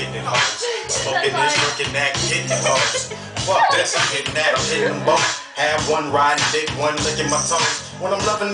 spitting it hoes. Smoking this, looking that, getting it hoes. Fuck this, I'm hitting that, I'm hitting them both. Have one riding dick, one licking my toes. When I'm loving